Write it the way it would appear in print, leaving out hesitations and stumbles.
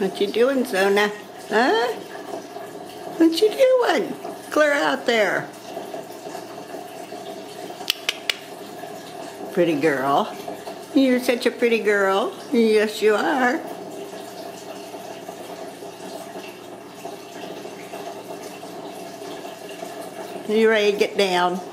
What you doing, Zona? Huh? What you doing? Clear out there. Pretty girl. You're such a pretty girl. Yes, you are. You ready to get down?